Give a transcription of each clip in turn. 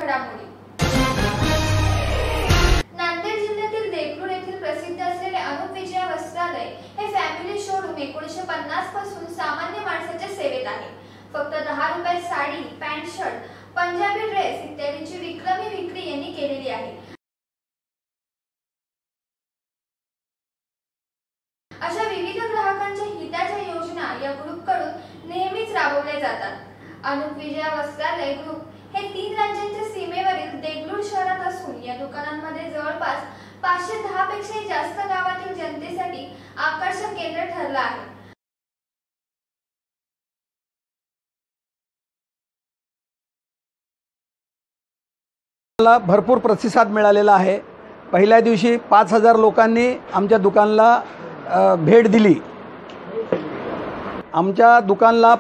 घडामोडी। नांदेड जिल्ह्यातील देगलूर येथील प्रसिद्ध असलेले अनुप विजया वस्त्रालय हे फॅमिली शोरूम 1950 पासून सामान्य माणसाच्या सेवेत आहे। फक्त 10 रुपयात sari, pant, shirt, Punjabi dress इत्यादींची विक्रमी विक्री यांनी केलेली आहे। अशा विविध ग्राहकांच्या हिताच्या योजना या ग्रुपकडून नेहमीच राबवल्या जातात। अनुप विजया वस्त्रालय ग्रुप हे 3 राज्यांच्या सीमेवरील देगलूर शहरात असून या दुकानांमध्ये जवळपास 510 पेक्षा जास्त गावातील जनतेसाठी आकर्षक केंद्र ठरलं आहे। मला भरपूर प्रतिसाद मिळालेला आहे। पहिल्या दिवशी 5000 लोकांनी आमच्या दुकानाला भेट दिली। आमच्या दुकानाला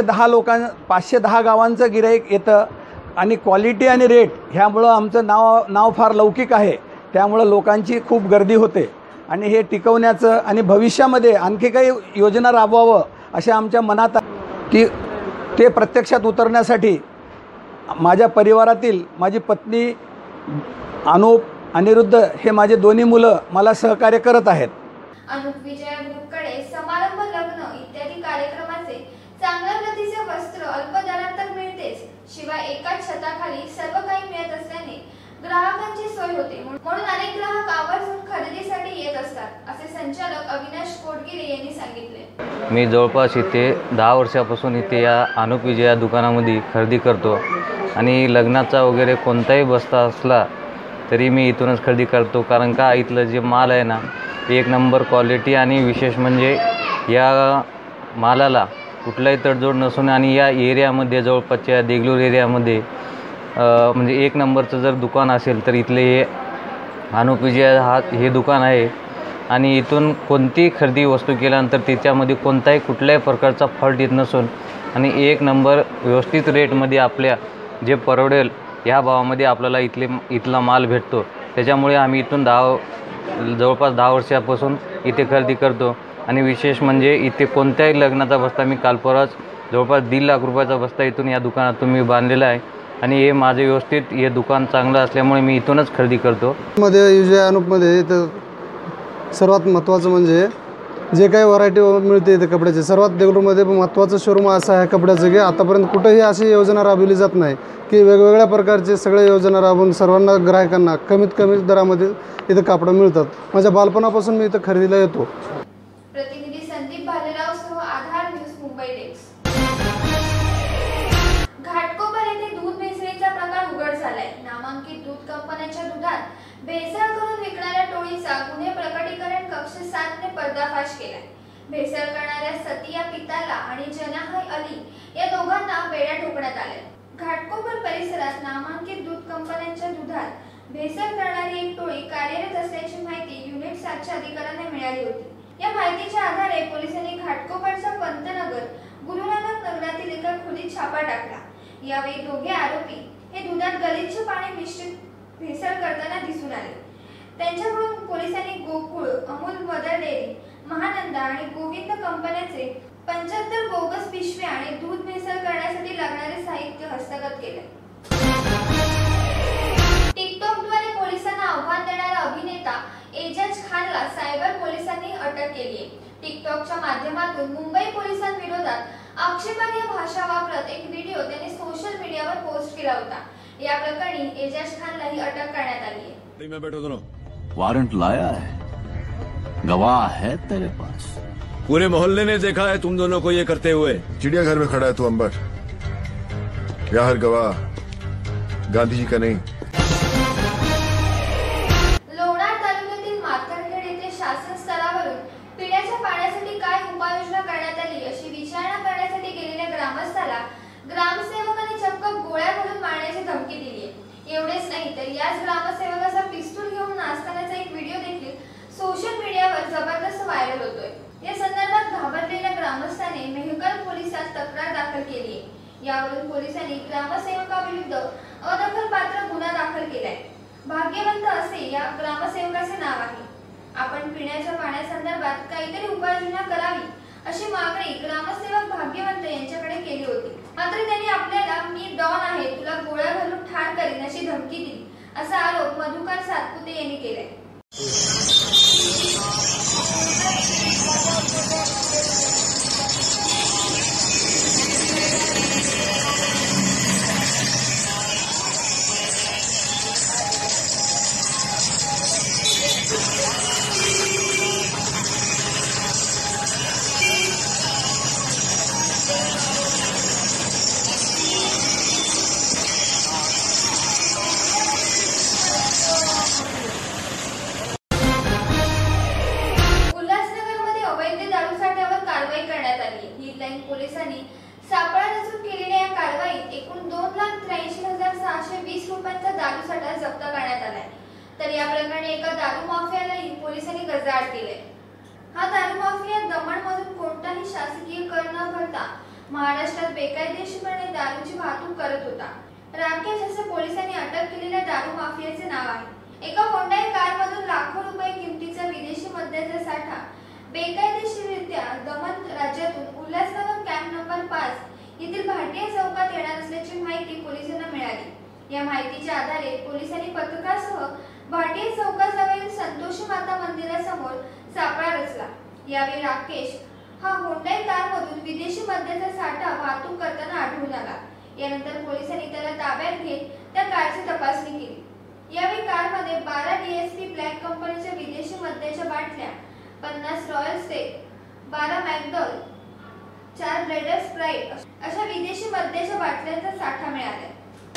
510 गावांचं गिराईक येतं आणि क्वालिटी आणि रेट ह्यामुळं आमचं नाव फार लौकिक आहे। त्यामुळं लोकांची खूप गर्दी होते आणि हे टिकवण्याचं आणि भविष्यामध्ये आणखी काही योजना राबवावं अशा आमच्या मनात की ते प्रत्यक्षात उतरण्यासाठी माझ्या परिवारातील माझी पत्नी अनुप, अनिरुद्ध हे माझे दोन्ही मुलं मला सहकार्य करत आहेत। अनुप विजया ग्रुपकडे समारंभ, लग्न इत्यादी कार्यक्रमाचे चांगल्या प्रतीचे वस्त्र अल्प दरात तर मिळतेच, शिवाय एकाच छताखाली सर्व काही मिळत असल्याने ग्राहकांची सोय होते। म्हणून अनेक ग्राहक आवर्जून खरेदीसाठी येत असतात, असे संचालक अविनाश कोटगिरे यांनी सांगितले। मी जवळपास इथे 10 वर्षापासून इथे या अनुप विजया दुकानामध्ये खरेदी करतो आणि लग्नाचा वगैरे कोणताही बस्ता असला तरी मी इथूनच खरेदी करतो। कारण का इथलं जे माल आहे ना, एक नंबर क्वालिटी आणि विशेष म्हणजे या मालाला कुठलाही तडजोड नसून आणि या एरियामध्ये जवळपासच्या देगलूर एरियामध्ये म्हणजे एक नंबरचं जर दुकान असेल तर इथले हे अनुप विजया हे दुकान आहे। आणि इथून कोणतीही खरेदी वस्तू केल्यानंतर त्याच्यामध्ये कुठल्याही प्रकारचा फॉल्ट येत नसून आणि एक नंबर व्यवस्थित रेटमध्ये आपल्या जे परवडेल ह्या भावामध्ये आपल्याला इथला माल भेटतो। त्याच्यामुळे आम्ही इथून जवळपास 10 वर्षापासून इथे खरेदी करतो। आणि विशेष म्हणजे इथे कोणत्याही लग्नाचा बस्ता मी काल परवाच जवळपास 1.5 लाख रुपयाचा बस्ता इथून या दुकानातून मी बांधलेला आहे आणि हे माझे व्यवस्थित हे दुकान चांगलं असल्यामुळे मी इथूनच खरेदी करतो। मध्ये विजया अनुपमध्ये तर सर्वात महत्त्वाचं म्हणजे जे काही व्हरायटी मिळते इथे कपड्याचे, सर्वात देगलूरमध्ये महत्त्वाचं शोरूम असं आहे कपड्याचं की आतापर्यंत कुठेही अशी योजना राबवली जात नाही की वेगवेगळ्या प्रकारचे सगळे योजना राबवून सर्वांना ग्राहकांना कमीत कमी दरामध्ये इथं कापडं मिळतात। माझ्या बालपणापासून मी इथं खरेदीला येतो। प्रतिनिधी संदीप भालेराव सह आधार न्यूज, मुंबई डेस्क। घाटकोपर येथे दूध भेसळीचा प्रकार उघड झालाय। नामांकित दूध कंपन्यांच्या दुधात भेसळ करून विकणाऱ्या टोळीचा गुन्हे प्रकटीकरण कक्ष 7 ने पर्दाफाश केलाय। भेसळ करणाऱ्या सतिया पिताला आणि जनाह अली या दोघांना बेड्या ठोकण्यात आल्या। घाटकोपर परिसरात नामांकित दूध कंपन्यांच्या दुधात भेसळ करणारी एक टोळी कार्यरत असल्याची माहिती युनिट 7च्या अधिकाऱ्यांना मिळाली होती। या माहितीच्या आधारे पोलिसांनी घाटकोपरच्या पंतनगर, गुरुनानक नगरातील एका खोलीत छापा टाकला। यावेळी दोघे आरोपी हे दुधात गलिच्छ पाणी मिश्रित भेसळ करताना दिसून आले। त्यांच्याकडून पोलिसांनी गोकुळ, अमूल मदर डेअरी, महानंदा आणि गोविंद कंपन्यांचे 75 बोगस पिशव्या आणि दूध भेसळ करण्यासाठी लागणारे साहित्य हस्तगत केले। टिकटॉकद्वारे पोलिसांना आव्हान देणारा अभिनेता एजाज खानला सायबर पोलिसांनी अटक केली आहे। टिकटॉकच्या माध्यमातून मुंबई पोलिसांविरोधात आक्षेपार्ह भाषा वापरत एक व्हिडिओ त्याने सोशल मीडियावर पोस्ट केला होता। या प्रकरणी एजाज खानलाही अटक करण्यात आली आहे। मैं बैठो दोनों। वारंट लाया है, गवाह है तेरे पास। पूरे मोहल्ले ने देखा है तुम दोनों को ये करते हुए। चिड़ियाघर में खड़ा है तू अंबर, या हर गवाह गांधी जी का नहीं। लोणार तालुक्यातील माथरखेड येथे शासन स्तरावरून पिण्याच्या पाण्यासाठी काय उपाययोजना करण्यात आली अशी विचारणा करण्यासाठी गेलेल्या ग्रामस्थाला ग्रामसेवकांनी चक्क गोळ्या घालून मारण्याची धमकी दिली आहे। एवढेच नाही तर याच ग्रामसेवकाचा पिस्तूल घेऊन नाचतानाचा एक व्हिडिओ देखील सोशल मीडियावर जबरदस्त व्हायरल होतोय। या संदर्भात घाबरलेल्या ग्रामस्थाने मेहकर पोलिसात तक्रार दाखल केली आहे। यावरून पोलिसांनी ग्रामसेवकाविरुद्ध अदखलपात्र गुन्हा दाखल केलाय। भाग्यवंत असे या ग्रामसेवकाचे नाव आहे। आपण पिण्याच्या पाण्यासंदर्भात काहीतरी उपाययोजना करावी अशी मागणी ग्रामसेवक भाग्यवंत यांच्याकडे केली होती। मात्र त्यांनी आपल्याला मी डॉन आहे, तुला गोळ्या घालून ठार करीन अशी धमकी दिली असा आरोप मधुकर सातपुते यांनी केलाय। पोलिसांनी सापळा रचून केलेल्या या कारवाईत एकूण 2,83,620 रुपयांचा दारूसाठा जप्त करण्यात आलाय। तर या प्रकरणी एका दारू माफियालाही पोलिसांनी गजाआड केले। हा दारू माफिया दमणमधून कोणताही शासकीय कर न भरता महाराष्ट्रात बेकायदेशीरपणे दारूची वाहतूक करत होता। राकेश असे पोलिसांनी अटक केलेल्या दारू माफियाचे नाव आहे। एका होंडाई कारमधून लाखो रुपये किमतीचा विदेशी मद्याचा साठा बेकायदेशीररित्या दमण राज्यातून उल्हासनगर कॅम्प नंबर 5 येथील भाटिया चौकात येणार असल्याची माहिती पोलिसांना मिळाली। या माहितीच्या आधारे पोलिसांनी पथकासह भाटिया चौकाजवळील संतोषी माता मंदिरासमोर सापळा रचला। यावेळी राकेश हा होंडाई कारमधून विदेशी मद्याचा साठा वाहतूक करताना आढळून आला। यानंतर पोलिसांनी त्याला ताब्यात घेत त्या कारची तपासणी केली। यावेळी कारमध्ये 12 DSP ब्लॅक कंपनीच्या विदेशी मद्याच्या बाटल्या, 50 Royal Stag, 12 McDowell's, 4 Blenders Sprite अशा विदेशी मद्याच्या बाटल्यांचा साठा मिळाला।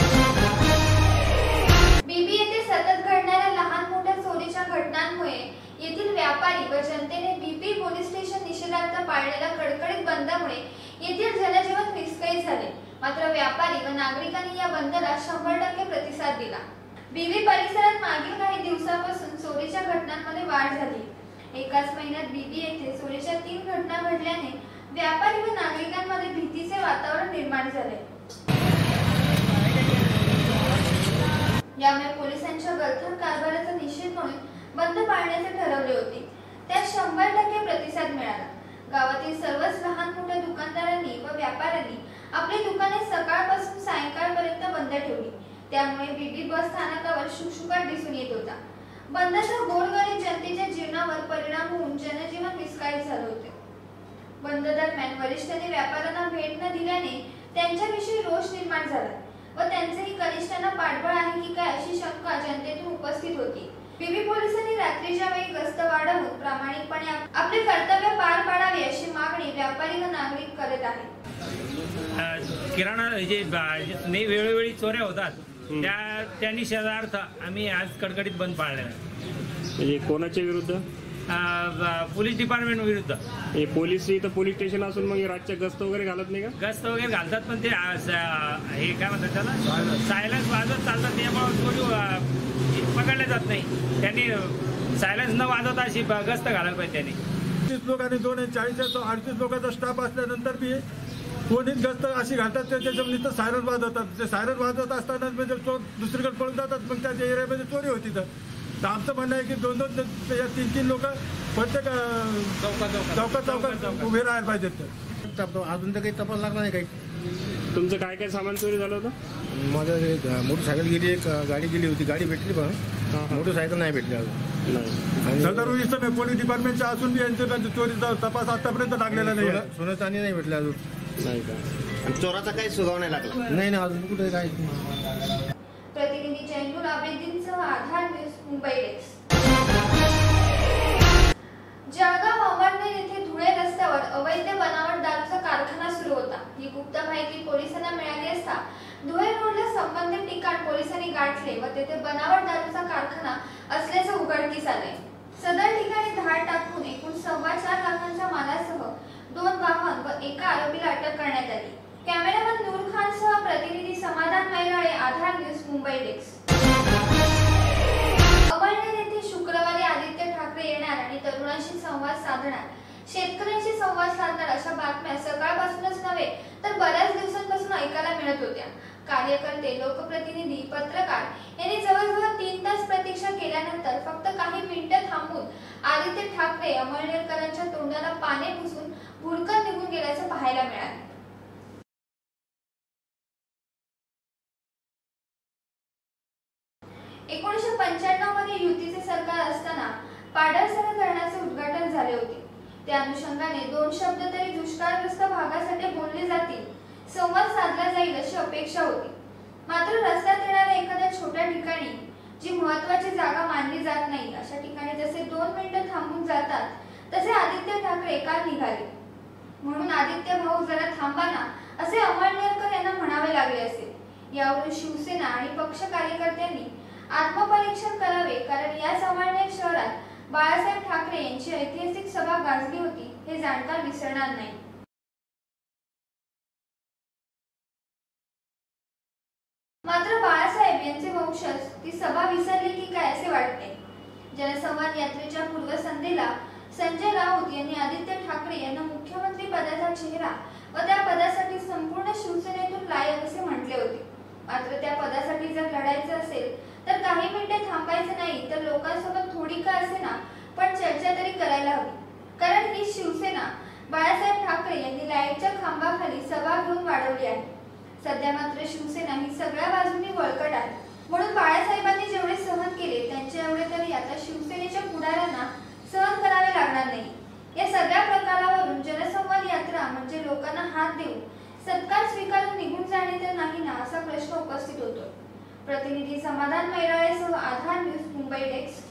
बीबी येथे सतत घडणाऱ्या लहान मोठ्या चोरीच्या घटनांमुळे येथील व्यापारी व जनतेने बीबी पोलीस स्टेशन निषेधार्थ पाळलेल्या कडकडीत बंदमुळे येथील जनजीवन विस्कळीत झाले। मात्र व्यापारी व नागरिकांनी या बंदला 100% प्रतिसाद दिला। बीबी परिसरात मागील काही दिवसांपासून चोरीच्या घटनांमध्ये वाढ झाली। एकाच महिन्यात बीबी येथे चोरीच्या 3 घटना घडल्याने व्यापारी व नागरिकांमध्ये भीतीचे वातावरण निर्माण झाले। यामुळे पोलिसांच्या गलथान कारभाराचा निषेध म्हणून बंद पाळण्याचे ठरवले होते। त्यात 100% प्रतिसाद मिळाला। गावातील सर्वच लहान मोठ्या दुकानदारांनी व व्यापाऱ्यांनी आपली दुकाने सकाळपासून सायंकाळपर्यंत बंद ठेवली। त्यामुळे बीबी बस स्थानकावर शुकशुकाट दिसून येत होता। बंदचा गोरगरीब जनतेच्या जीवनावर परिणाम होऊन जनजीवन विस्कळीत झाले होते। बंद दरम्यान वरिष्ठांनी व्यापाऱ्यांना भेट न दिल्याने त्यांच्याविषयी रोष निर्माण झाला व त्यांचेही कनिष्ठांना पाठबळ आहे की काय अशी शंका जनतेतून उपस्थित होती। बीबी पोलिसांनी रात्रीच्या वेळी गस्त वाढवून प्रामाणिकपणे आपले कर्तव्य पार पाडावे अशी मागणी व्यापारी व नागरिक करत आहेत। किराणा जे वेळोवेळी चोऱ्या होतात त्या निषेधार्थ आम्ही आज कडकडीत बंद पाळले आहे। म्हणजे कोणाच्या विरुद्ध? पोलीस डिपार्टमेंट विरुद्ध। हे पोलीस इथं पोलीस स्टेशन असून मग रातच्या गस्त वगैरे घालत नाही का? गस्त वगैरे घालतात पण ते हे काय म्हणतात त्याला सायलेन्स वाजवत चालतात, त्यामुळे चोरी पकडले जात नाही। त्यांनी सायलेन्स न वाजवता अशी गस्त घालायला पाहिजे। त्यांनी 30 लोक आणि 240 लोकांचा स्टाफ असल्यानंतर बी कोणीच गस्त अशी घालतात त्याच्यामध्ये सायरन वाजवतात। ते सायरन वाजवत असताना म्हणजे चोर दुसरीकडे पळून जातात, मग त्याच्या एरियामध्ये चोरी होती। तर आमचं म्हणणं आहे की 2-2 या 3-3 लोक प्रत्येक चौकात उभे राहायला पाहिजेत। अजून तर काही तपास लागला नाही। काही तुमचं काय काय सामान चोरी झालं होतं? माझं मोटरसायकल गेली, एक गाडी गेली होती, गाडी भेटली पण मोटरसायकल नाही भेटली अजून। सदर नाही पोलीस डिपार्टमेंटच्या असून बी यांचे चोरीचा तपास आतापर्यंत लागलेला नाही। सोनं चांदी नाही भेटले अजून। नाही का? चोराचा काही सुगाव नाही लागला? नाही अजून कुठे काय। प्रतिनिधी चैनूर आबेदीनसह आधार न्यूज मुंबई डेस्क। जळगाव अमरनेर येथे धुळे रस्त्यावर अवैध बनावट दारूचा कारखाना सुरू होता। ही गुप्त माहिती पोलिसांना मिळाली असता धुळे रोडला संबंधित ठिकाण पोलिसांनी गाठले व तेथे बनावट दारूचा कारखाना असल्याचे उघडकीस आले। सदर ठिकाणी धाड टाकून एकूण 4.25 लाखांच्या मालासह 2 वाहन व एका आरोपीला अटक करण्यात आली। कॅमेरामन नूर खान सह प्रतिनिधी समाधान मैराळे, आधार न्यूज मुंबई डेस्क। अमळनेर येथे शुक्रवारी आदित्य ठाकरे येणार आणि तरुणांशी संवाद साधणार, शेतकऱ्यांशी संवाद साधणार अशा बातम्या सकाळपासूनच नव्हे तर बऱ्याच दिवसांपासून ऐकायला मिळत होत्या। कार्यकर्ते, लोकप्रतिनिधी, पत्रकार यांनी जवळजवळ 3 तास प्रतीक्षा केल्यानंतर फक्त काही मिनिटं थांबून आदित्य ठाकरे अमळनेरकरांच्या तोंडाला पाने पुसून भुरकत निघून गेल्याचं पाहायला मिळालं. एकोणीसशे 95 मध्ये युतीचे सरकार असताना पाडळसरा धरणाचे उद्घाटन झाले होते. त्या अनुषंगाने 2 शब्द तरी दुष्काळग्रस्त भागासाठी बोलले जातील, संवाद साधला जाईल अशी अपेक्षा होती. मात्र रस्त्यात येणाऱ्या एखाद्या छोट्या ठिकाणी जी महत्त्वाची जागा मानली जात नाही अशा ठिकाणी जसे 2 मिनिटं थांबून जातात तसे आदित्य ठाकरे काल निघाले. म्हणून आदित्य भाऊ जरा थांबा ना असे अमळनेरकर यांना म्हणावे लागले असेल. यावरून शिवसेना आणि पक्ष कार्यकर्त्यांनी आत्मपरीक्षण करावे, कारण या अमळनेर शहरात बाळासाहेब ठाकरे यांची ऐतिहासिक सभा गाजली होती हे जाणकार विसरणार नाही. मात्र बाळासाहेब यांचे वंशज ती सभा विसरले की काय असे वाटते. जनसंवाद यात्रेच्या पूर्वसंध्येला संजय राऊत यांनी आदित्य ठाकरे यांना मुख्यमंत्री पदाचा चेहरा व त्या पदासाठी संपूर्ण शिवसेनेतून लायक असे म्हटले होते. मात्र त्या पदासाठी जर लढायचं असेल तर काही मिनिटे थांबायचं नाही, तर लोकांसोबत थोडी का असेना पण चर्चा तरी करायला हवी. कारण ही शिवसेना बाळासाहेब ठाकरे यांनी लाईटच्या खांबाखाली सभा घेऊन वाढवली आहे. सध्या मात्र शिवसेना ही सगळ्या बाजूंनी बळकट आहे. म्हणून बाळासाहेबांनी जेवढे सहन केले त्यांच्या एवढे तरी आता शिवसेनेच्या पुढाऱ्यांना सहन करावे लागणार नाही. या सगळ्या प्रकारावरून जनसंवाद यात्रा म्हणजे लोकांना हात देऊन सत्कार स्वीकारून निघून जाणे तर नाही ना असा प्रश्न उपस्थित होतो. प्रतिनिधी समाधान मैराळेसह आधार न्यूज, मुंबई डेस्क.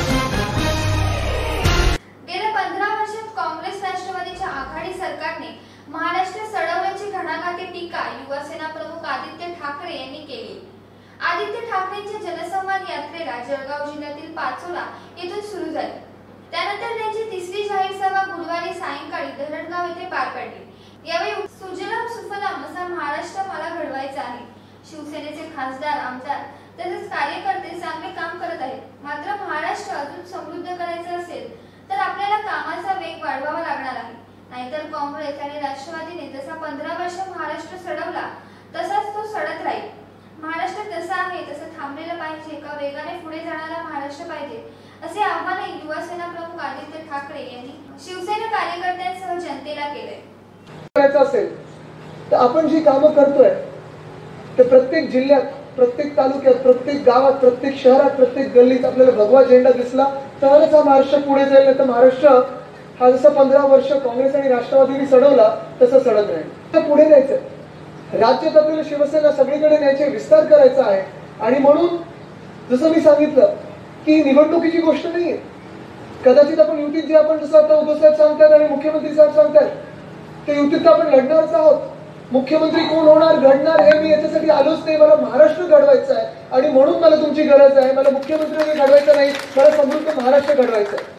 गेल्या 15 वर्षात काँग्रेस राष्ट्रवादीच्या आघाडी सरकारने महाराष्ट्र सडवल्याची घणाघाती टीका युवासेना प्रमुख आदित्य ठाकरे यांनी केली. आदित्य ठाकरेंच्या जनसंवाद यात्रेला जळगाव जिल्ह्यातील पाचोरा येथून सुरू झाली. त्यानंतर त्यांची 3री जाहीर सभा गुरुवारी सायंकाळी धरणगाव येथे पार पडली. यावेळी सुजलाम सुफलाम असा महाराष्ट्र मला घडवायचा आहे. शिवसेनेचे खासदार, आमदार तसेच कार्यकर्ते चांगले काम करत आहेत. मात्र महाराष्ट्र अजून समृद्ध करायचा असेल तर आपल्याला कामाचा वेग वाढवावा लागणार आहे. नाहीतर काँग्रेस आणि राष्ट्रवादीने जसा 15 वर्ष महाराष्ट्र सडवला तसाच तो सडत राहील. महाराष्ट्र जसा आहे तसं थांबलेलं पाहिजे का वेगाने पुढे जाणारा महाराष्ट्र पाहिजे असे आव्हान युवासेना प्रमुख आदित्य ठाकरे यांनी शिवसेना कार्यकर्त्यांसह जनतेला केले. करायचं असेल तर आपण जी कामं करतोय ते प्रत्येक जिल्ह्यात, प्रत्येक तालुक्यात, प्रत्येक गावात, प्रत्येक शहरात, प्रत्येक गल्लीत आपल्याला भगवा झेंडा दिसला तरच हा महाराष्ट्र पुढे जाईल. नाही तर महाराष्ट्र हा जसा 15 वर्ष काँग्रेस आणि राष्ट्रवादीने सडवला तसं सडत राहील. पुढे न्यायचं, राज्यात आपल्याला शिवसेना सगळीकडे न्यायचे, विस्तार करायचा आहे. आणि म्हणून जसं मी सांगितलं की निवडणुकीची गोष्ट नाहीये. कदाचित आपण युतीत जे आपण जसं आता उद्धव साहेब सांगतात आणि मुख्यमंत्री साहेब सांगतात ते युतीत आपण लढणारच आहोत. मुख्यमंत्री कोण होणार, घडणार हे मी याच्यासाठी आलोच नाही. मला महाराष्ट्र घडवायचा आहे आणि म्हणून मला तुमची गरज आहे. मला मुख्यमंत्री घडवायचं नाही, मला समृद्ध महाराष्ट्र घडवायचं आहे.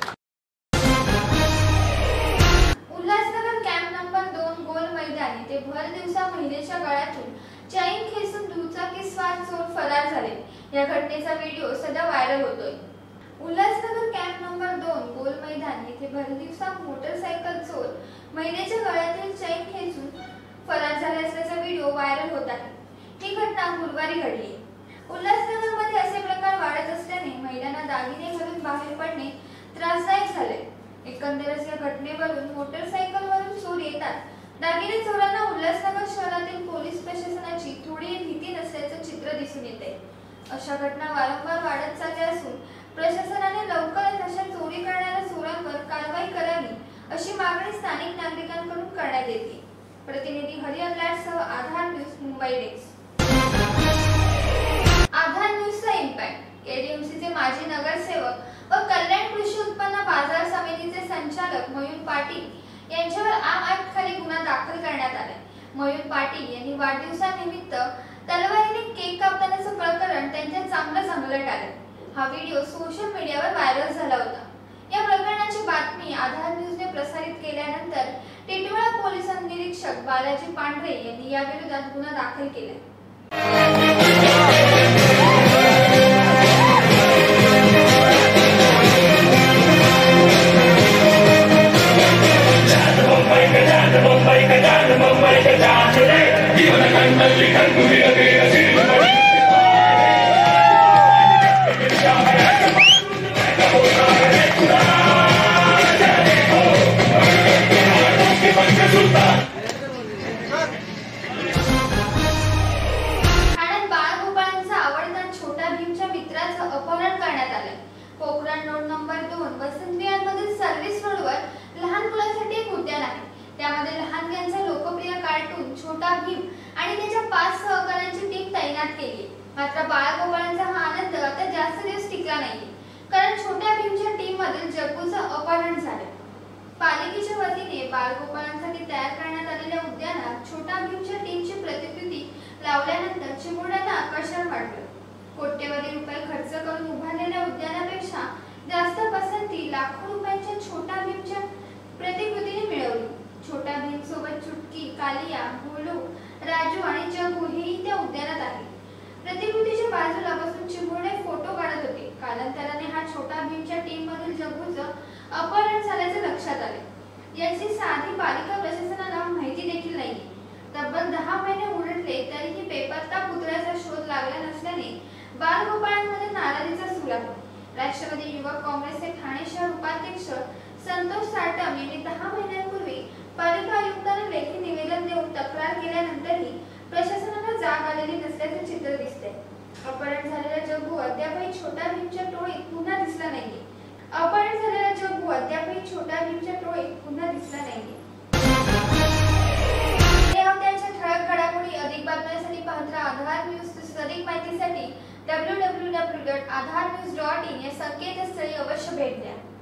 उल्हासनगर कॅम्प नंबर 2 गोल मैदान येथे भर दिवसा महिलेच्या गळ्यातून चैन खेचून दुचाकी स्वार चोर फरार झाले. या घटनेचा व्हिडिओ सध्या व्हायरल होतोय. उल्हासनगर कॅम्प नंबर 2 गोल मैदान येथे भर दिवसा मोटरसायकल चोर महिलेच्या गळ्यातील चैन खेचून फरार झाले असल्याचा व्हिडिओ व्हायरल होत आहे. ही घटना गुरुवारी घडली. उल्हासनगरमध्ये असे प्रकार वाढत असल्याने महिलांना दागिने घालून बाहेर पडणे त्रासदायक झाले. एकंदरच या घटनेवरून मोटरसायकलवरून चोर येतात. दागिने चोरांना उल्हासनगर शहरातील पोलीस प्रशासनाची थोडी भीती नसल्याचं चित्र दिसून येते. अशा घटना वारंवार वाढत चालल्या असून प्रशासनाने लवकरच अशा चोरी करणाऱ्या चोरांवर कारवाई करावी अशी मागणी स्थानिक नागरिकांकडून करण्यात येते. प्रतिनिधी हरिहर लाटसह आधार न्यूज, मुंबई डेस्क. आधार न्यूजचा इम्पॅक्ट. केडीएमसीचे माजी नगरसेवक व कल्याण कृषी उत्पन्न बाजार समितीचे संचालक मयूर पाटील यांच्यावर आम ऍक्ट खाली गुन्हा दाखल करण्यात आला. मयूर पाटील यांनी वाढदिवसानिमित्त तलवारीने केक कापण्याचं प्रकरण त्यांच्या चांगलं आलं. हा व्हिडिओ सोशल मीडियावर व्हायरल झाला होता. या प्रकरणाची बातमी आधार न्यूजने प्रसारित केल्यानंतर टिटवाळा पोलीस निरीक्षक बालाजी पांढरे यांनी या विरोधात गुन्हा दाखल केला. मुंबई का जान रे जीवन कंडल लिखन तुम्ही मात्र बाळगोपाळांचा हा आनंद आता जास्त दिवस टिकला नाहीये, कारण छोट्या भीमच्या टीम मधील जग्गूचं अपहरण झालं. पालिकेच्या वतीने बाळगोपाळांसाठी तयार करण्यात आलेल्या उद्यानात छोटा भीमच्या टीमची प्रतिकृती लावल्यानंतर चिमुरड्यांना आकर्षण वाटलं. कोट्यवधी रुपये खर्च करून उभारलेल्या उद्यानापेक्षा जास्त पसंती लाखो रुपयांच्या छोटा भीमच्या प्रतिकृतीने मिळवली. छोटा भीम सोबत चुटकी, कालिया, भोलू, राजू आणि जग्गू हेही त्या उद्यानात आहे. प्रतिकृतीच्या बाजूला बसून चिमुरडे फोटो काढत होते. कालांतराने हा छोटा भीमच्या टीम मधील जग्गूचं अपहरण झाल्याचे लक्षात आले. याची साधी पालिका प्रशासनाला माहिती देखील नाही. तब्बल 10 महिने उलटले तरीही बेपत्ता पुतळ्याचा शोध लागला नसल्याने बाळगोपाळांमध्ये नाराजीचा सूर आहे. राष्ट्रवादी युवक काँग्रेसचे ठाणे शहर उपाध्यक्ष संतोष साटम यांनी 10 महिन्यांपूर्वी पालिका आयुक्तांना लेखी निवेदन देऊन तक्रार केल्यानंतरही प्रशासनाला जाग आलेली नसल्याचे चित्र दिसते. अपहरण झालेला जग्गू अद्यापही छोटा भीमच्या टोळीत पुन्हा दिसला नाहीये. अपहरण झालेला जग्गू अद्यापही छोटा भीमच्या टोळीत पुन्हा दिसला नाहीये. त्याच्या ठळक घडामोडी अधिक बातम्यांसाठी पाहत राहा आधार न्यूज. अधिक माहितीसाठी www.aadharnews.in या संकेतस्थळी अवश्य भेट द्या.